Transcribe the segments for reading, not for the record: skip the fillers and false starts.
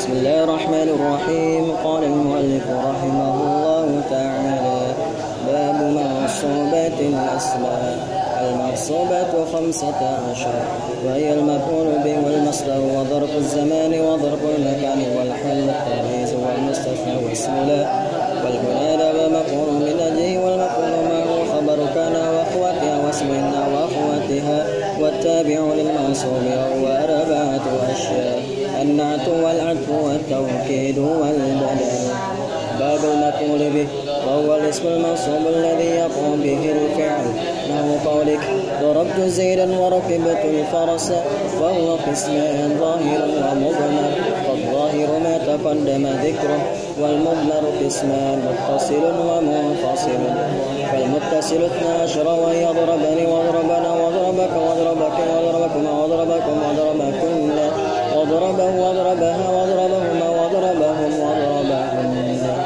بسم الله الرحمن الرحيم. قال المؤلف رحمه الله تعالى: باب منصوبات الأسماء. المنصوبات 15، وهي المفعول به والمصدر وظرف الزمان وظرف المكان والحل التمييز والمستثنى واسم لا والمنادى ومفعول من أجله والمفعول معه خبر كان وأخواتها واسم إن وأخواتها والتابع للمنصوب وهو 4 أشياء: النعت والعطف والتوكيد والبدل. باب المفعول به، وهو الاسم المنصوب الذي يقوم به الفعل، نحو قولك: ضربت زيدا وركبت الفرس. وهو قسمان: ظاهر ومضمر، فالظاهر ما تقدم ذكره، والمضمر قسمان: متصل ومنفصل. فالمتصل 12، وهي ضربني وضربنا وضربك وضربك وضربكما وضربكم وضربكن وضربه وضربها وضربهما وضربهم وضربهن.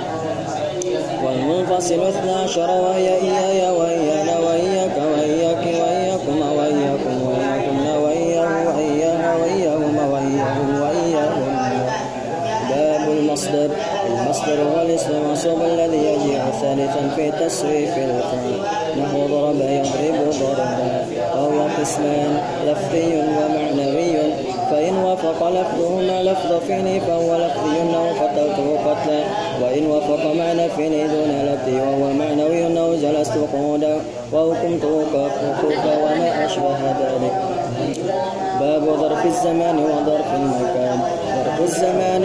والمنفصل 12، وهي إياي وإيانا وإياك وإياك وإياكما وإياكم وإياكن وإياه وإياها وإياهما وإياهم وإياهن. باب المصدر. المصدر هو الاسم المنصوب الذي يجيء ثالثا في تصريف الفعل، نحو ضرب يضرب ضربا. وهو قسمان: لفظي ومعنوي، فإن وافق لفظهما لفظ فعل فهو لفظي أو قتلته قتلا، وإن وافق معنى فعل دون لفظي وهو معنوي أو جلست قعودا وحكمت وقوفا وما أشبه ذلك. باب ظرف الزمان وظرف المكان. ظرف الزمان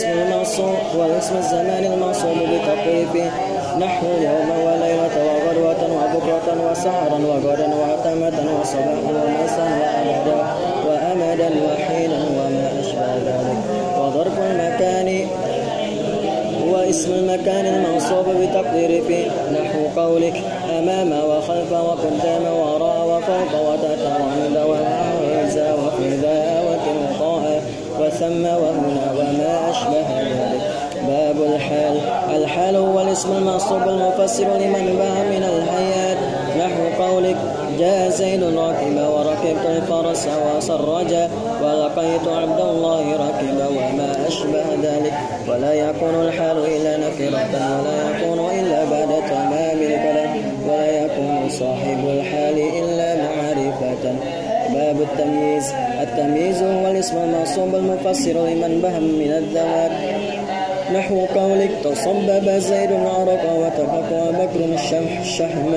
والاسم الزمان المنصوب بتقريبه، نحو يوم وليلة وغدوة وبكرة وسهرا وغدا وعتمة وصباحا ومساء وأمدا وحينا وما أشبه ذلك. وظرف المكان هو اسم المكان المنصوب بتقدير فيه، نحو قولك: أمام وخلف وقدام وراء وفوق وتحت وعند وعزا وفي ذا وتلقاء وثم وهنا وما أشبه ذلك. باب الحال. الحال هو الاسم المنصوب المفسر لمن باع من الحياة، نحو قولك: جاء زيد ركب وركبت الفرس وسرجا ولقيت عبد الله ركب وما أشبه ذلك. ولا يكون الحال إلا نكرة، ولا يكون إلا بعد تمام الكلام، ولا يكون صاحب الحال إلا معرفة. باب التمييز. التمييز هو الاسم المنصوب المفسر لمن بهم من الذوات، نحو قولك: تصبب زيد عرق وتفقى بكر الشحم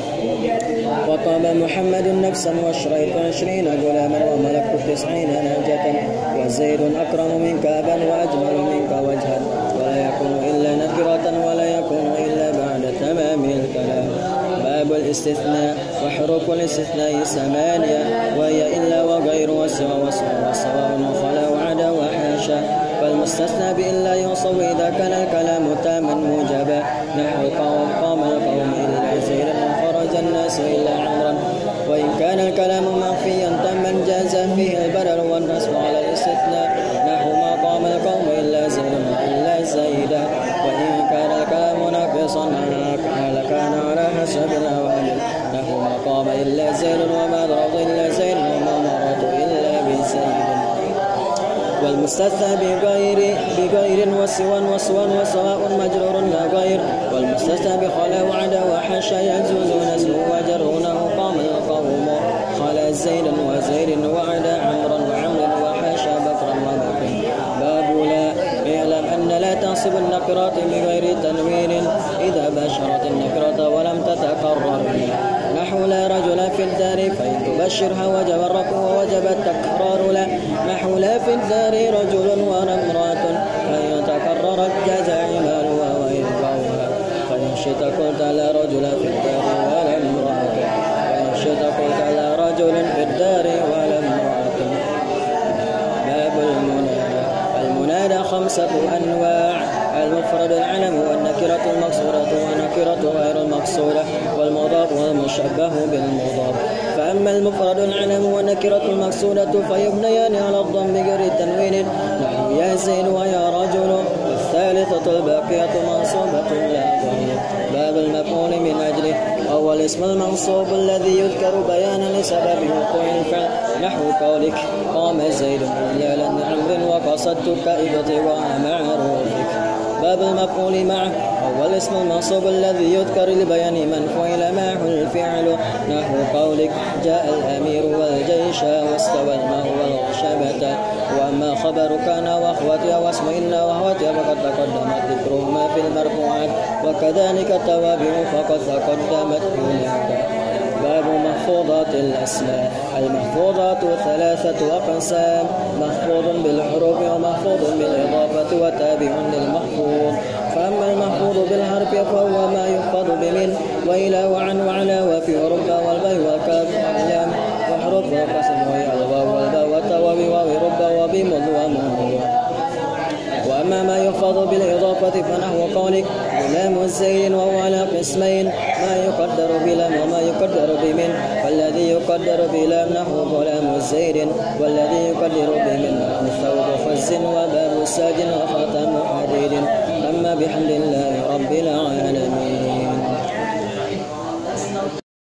وطاب محمد نفسا واشريت 20 غلاما وملكت 90 ناجة وزيد أكرم منك أبا وأجمل منك وجها. ولا يكون إلا نكرة، ولا يكون إلا بعد تمام الكلام. باب الاستثناء. وحروف الاستثناء 8، وهي إلا وغير وسوى وسواء وخلا وعدا وحاشا. فالمستثنى بإلا ينصب إذا كان الكلام تاما موجبا، نحو قام القوم إلا زيدا وخرج الناس إلا عمرا. وإن كان الكلام منفيا تاما جاز فيه البدل والنصب على الاستثناء، نحو ما قام القوم إلا زيدا إلا زيدا. وإن كان الكلام ناقصا كان على حسب الأوامر، نحو ما قام إلا زيد وما ضرب إلا زيد وما مرض إلا بزيد. والمستثنى بغير وسوى وسواء مجرور لا غير. والمستثنى بخلا وعدا وحاشا يجوز نسبه وجرونه قام القوم خلا زيدا وزيد وعدا عمرا وعمر وحاشا بكرا وبكر. باب لا. اعلم أن لا تنصب النكرات بغير تنوين إذا بشرت النكرة ولم تتكرر، نحو لا رجل في الدار فإن تبشرها وجب الرفع ووجب التكرار لا، نحو لا في الدار رجل ولا امرأة فإن تكررت جاز عمالها وإلقاؤها. فإن شئت قلت لا رجل في الدار ولا امرأة، وإن شئت قلت لا رجل في الدار ولا امرأة. باب المنادى. المنادى 5 أنواع: المفرد العلم والنكرة المقصورة والنكرة غير المقصورة والمضاف والمشبه بالمضاف. فأما المفرد العلم والنكرة المقصورة فيبنيان على الضم بغير التنوين، نحو يا زيد ويا رجل. والثالثة الباقية منصوبة لا غير. باب المفعول من أجله. هو الاسم المنصوب الذي يذكر بيانا لسبب وقوع الفعل، نحو قولك: قام زيد رجالا لعمر وقصدتك ابتغاء معروفك. باب المفعول معه هو الاسم المنصوب الذي يذكر لبيان من فعل معه الفعل، نحو قولك جاء الأمير والجيش واستوى الماء والغشبة. وأما خبر كان وأخواتها واسم إن وأخواتها فقد تقدمت ذكرهما في المرفوعات، وكذلك التوابع فقد تقدمت هناك. باب محفوظات الأسماء. المحفوظات 3 أقسام: محفوظ بالحروف ومحفوظ بالإضافة وتابع للمحفوظ. فأما المحفوظ بالحرف فهو ما يحفظ بمن وإلى وعن وعلى وفي ورب والبي والكاف واللام وحروف القسم وهي الواو والباء والتاء وبواو رب وبمض ومنذ. وأما ما يحفظ بالإضافة فنحو قولك غلام زيد، وهو على قسمين: ما يقدر بلام وما يقدر بمن. والذي يقدر بلام نحو غلام زيد، والذي يقدر بمن نحو ثوب خز وباب ساج وخاتم حديد. أما بحمد